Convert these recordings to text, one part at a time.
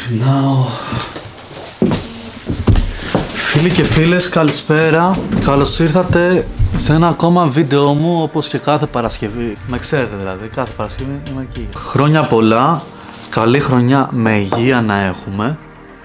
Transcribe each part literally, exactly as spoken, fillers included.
Ξυπνάω. Φίλοι και φίλες, καλησπέρα. Καλώς ήρθατε σε ένα ακόμα βίντεο μου, όπως και κάθε Παρασκευή. Με ξέρετε δηλαδή, κάθε Παρασκευή είμαι εκεί. Χρόνια πολλά, καλή χρονιά με υγεία να έχουμε.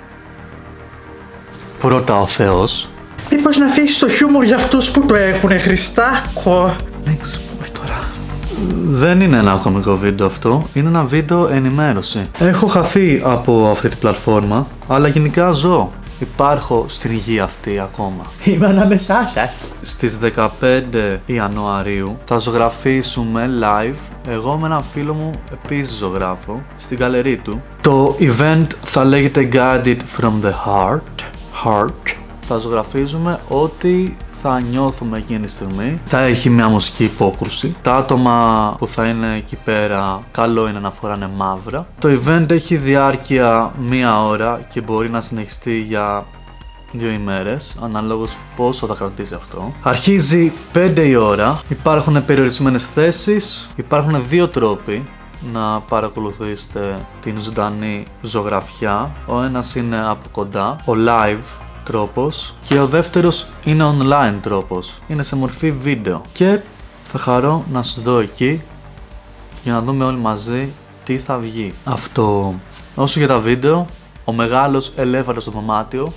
Πρώτα ο Θεός. Μήπως να αφήσεις το χιούμορ για αυτούς που το έχουνε, Χριστάκο. Νίξ, όχι τώρα. Δεν είναι ένα κωμικό βίντεο αυτό, είναι ένα βίντεο ενημέρωση. Έχω χαθεί από αυτή την πλατφόρμα, αλλά γενικά ζω. Υπάρχω στην γη αυτή ακόμα. Είμαι ανάμεσά σας. Στις δεκαπέντε Ιανουαρίου θα ζωγραφίσουμε live. Εγώ με έναν φίλο μου επίσης ζωγράφω στην γκαλερί του. Το event θα λέγεται Guided from the Heart. Heart. Θα ζωγραφίζουμε ό,τι θα νιώθουμε εκείνη τη στιγμή. Θα έχει μια μουσική υπόκρουση. Τα άτομα που θα είναι εκεί πέρα, καλό είναι να φοράνε μαύρα. Το event έχει διάρκεια μία ώρα και μπορεί να συνεχιστεί για δύο ημέρες, αναλόγως πόσο θα κρατήσει αυτό. Αρχίζει πέντε η ώρα. Υπάρχουν περιορισμένες θέσεις. Υπάρχουν δύο τρόποι να παρακολουθήσετε την ζωντανή ζωγραφιά. Ο ένας είναι από κοντά, ο live τρόπος, και ο δεύτερος είναι online τρόπος. Είναι σε μορφή βίντεο και θα χαρώ να σας δω εκεί για να δούμε όλοι μαζί τι θα βγει. Αυτό. Όσο για τα βίντεο, ο μεγάλος ελέφαντας στο δωμάτιο.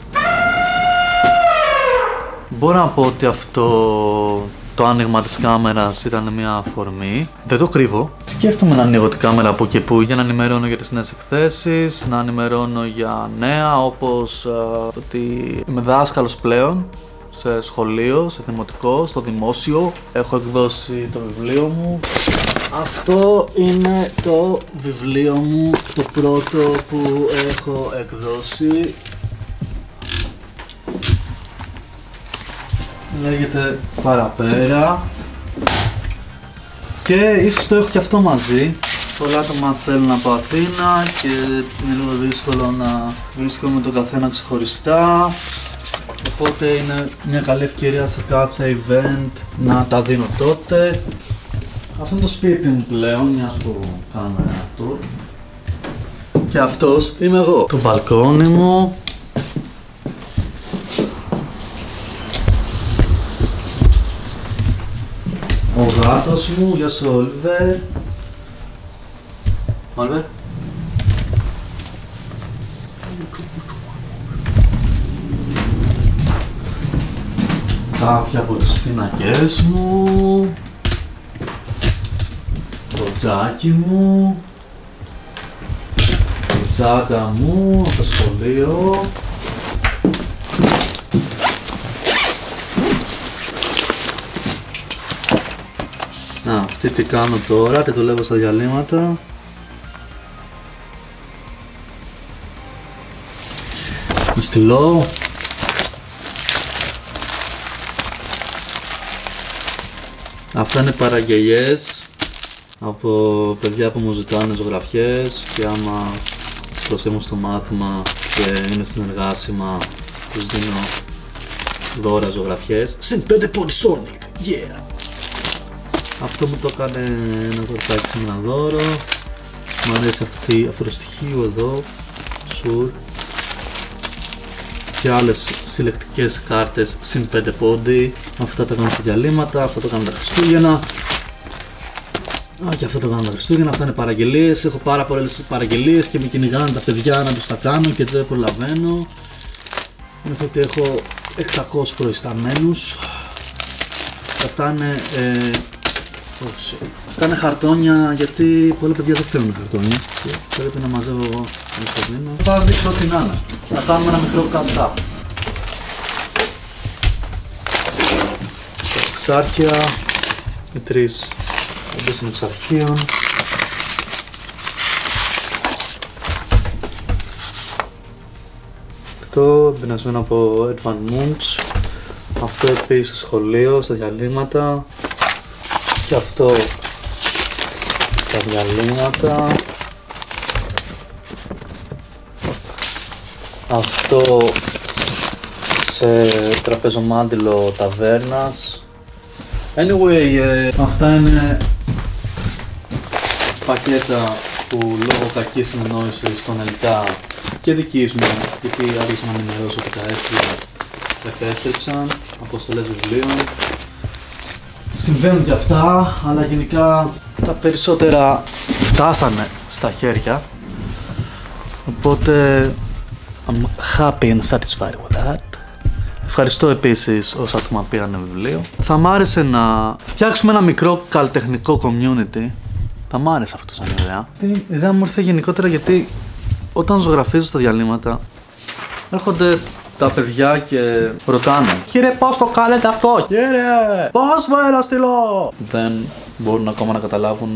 Μπορώ να πω ότι αυτό το άνοιγμα της κάμερας ήταν μια αφορμή. Δεν το κρύβω. Σκέφτομαι να ανοίγω την κάμερα από και που για να ενημερώνω για τις νέες εκθέσεις, να ενημερώνω για νέα όπως uh, ότι είμαι δάσκαλος πλέον σε σχολείο, σε δημοτικό, στο δημόσιο. Έχω εκδώσει το βιβλίο μου. Αυτό είναι το βιβλίο μου, το πρώτο που έχω εκδώσει. Λέγεται Παραπέρα και ίσως το έχω και αυτό μαζί. Πολλά άτομα θέλουν από Αθήνα και είναι λίγο δύσκολο να βρίσκομαι το καθένα ξεχωριστά, οπότε είναι μια καλή ευκαιρία σε κάθε event να τα δίνω τότε. Αυτό είναι το σπίτι μου πλέον, μιας που κάνουμε ένα tour, και αυτός είμαι εγώ. Το μπαλκόνι μου. Ο γάτος μου, γεια σου Όλιβερ. Όλιβερ. Κάποια από τις πίνακες μου. Το τζάκι μου. Η τσάντα μου από το σχολείο. Α, αυτή τι κάνω τώρα, τι δουλεύω στα διαλύματα. Με στυλό. Αυτά είναι παραγγελιές από παιδιά που μου ζητάνε ζωγραφιές και άμα προσθέμουν στο μάθημα και είναι συνεργάσιμα τους δίνω δώρα ζωγραφιές. Συν πέντε πόντι Sonic, yeah! Αυτό μου το έκανε ένα κοριτσάκι σε ένα δώρο. Μου αρέσει αυτή, αυτό το στοιχείο εδώ. Σουρ. Και άλλες συλλεκτικές κάρτες συν πέντε πόντι. Αυτά τα κάνω στα διαλύματα, αυτό το κάνω τα Χριστούγεννα. Α, και αυτό το κάνω τα Χριστούγεννα. Αυτά είναι παραγγελίες. Έχω πάρα πολλές παραγγελίες και με κυνηγάνε τα παιδιά να τους τα κάνω και δεν προλαβαίνω. Νιώθω ότι έχω εξακόσιους προϊσταμένους. Αυτά είναι ε, Αυτά είναι χαρτόνια, γιατί πολλά παιδιά δεν θέλουν χαρτόνια και πρέπει να μαζεύω εγώ. Θα σας δείξω ό,τι να είναι. Θα κάνουμε ένα μικρό catch-up. Τα εξάρχεια, οι τρεις όντες των εξαρχείων. Αυτό εμπνευσμένο από Edvard Munch. Αυτό επίσης στο σχολείο, στα διαλύματα. Και αυτό στα διαλύματα. Αυτό σε τραπεζομάντιλο ταβέρνας. Anyway, ε, αυτά είναι πακέτα που λόγω κακής συνεννόησης των ΕΛΤΑ και δική σου, γιατί άρχισα να με ενημερώσω ότι τα έστειλα, τα επέστρεψαν, αποστολές βιβλίων. Συμβαίνουν και αυτά, αλλά γενικά τα περισσότερα φτάσανε στα χέρια. Οπότε, I'm happy and satisfied with that. Ευχαριστώ επίσης όσα άτομα πήρανε βιβλίο. Θα μ' άρεσε να φτιάξουμε ένα μικρό καλλιτεχνικό community. Θα μ' άρεσε αυτό σαν ιδέα. Η ιδέα μου ήρθε γενικότερα γιατί όταν ζωγραφίζω στα διαλύματα έρχονται τα παιδιά και ρωτάνε, κύριε, πώς το κάνετε αυτό, κύριε, πώς μου ένα στυλό. Δεν μπορούν ακόμα να καταλάβουν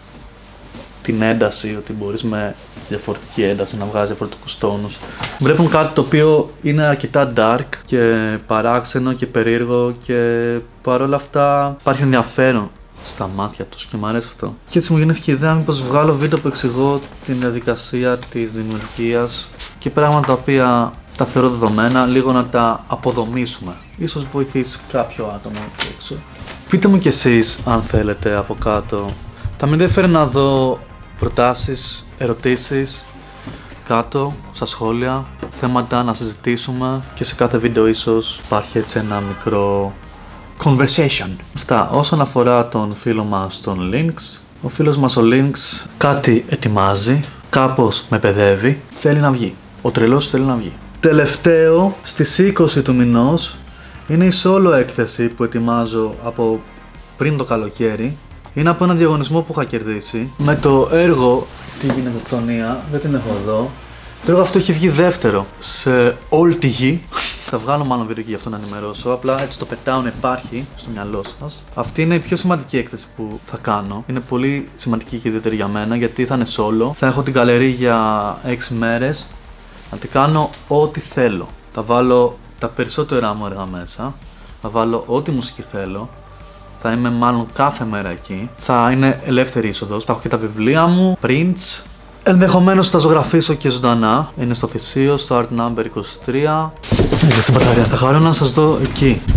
την ένταση, ότι μπορείς με διαφορετική ένταση να βγάζεις διαφορετικούς τόνους. Βλέπουν κάτι το οποίο είναι αρκετά dark και παράξενο και περίεργο και παρόλα αυτά υπάρχει ενδιαφέρον στα μάτια τους και μου αρέσει αυτό. Και έτσι μου γεννήθηκε η ιδέα μήπως βγάλω βίντεο που εξηγώ την διαδικασία της δημιουργίας και πράγματα τα οποία τα θεωρώ δεδομένα, λίγο να τα αποδομήσουμε. Ίσως βοηθήσει κάποιο άτομο εκεί έξω. Πείτε μου κι εσείς αν θέλετε από κάτω. Θα με ενδιαφέρει να δω προτάσεις, ερωτήσεις κάτω στα σχόλια, θέματα να συζητήσουμε και σε κάθε βίντεο ίσως υπάρχει έτσι ένα μικρό conversation. Αυτά όσον αφορά τον φίλο μας τον Lynx. Ο φίλος μας ο Lynx κάτι ετοιμάζει, κάπως με παιδεύει, θέλει να βγει. Ο τρελός θέλει να βγει. Τελευταίο, στις είκοσι του μηνός, είναι η solo έκθεση που ετοιμάζω από πριν το καλοκαίρι. Είναι από ένα διαγωνισμό που είχα κερδίσει με το έργο «Τι γίνεται Εκτονία», δεν την έχω εδώ. Το έργο αυτό έχει βγει δεύτερο σε όλη τη γη. Θα βγάλω μάλλον βίντεο και γι' αυτό να ενημερώσω, απλά έτσι το πετάω να υπάρχει στο μυαλό σας. Αυτή είναι η πιο σημαντική έκθεση που θα κάνω. Είναι πολύ σημαντική και ιδιαίτερη για μένα γιατί θα είναι solo. Θα έχω την γκαλερί για έξι μέρες. Θα την κάνω ό,τι θέλω. Θα βάλω τα περισσότερα μου έργα μέσα. Θα βάλω ό,τι μουσική θέλω. Θα είμαι μάλλον κάθε μέρα εκεί. Θα είναι ελεύθερη είσοδος. Θα έχω και τα βιβλία μου, prints. Ενδεχομένως θα ζωγραφίσω και ζωντανά. Είναι στο Θησίο, στο Art Number είκοσι τρία. Έλειξε η μπαταρία. Θα χαρώ να σας δω εκεί.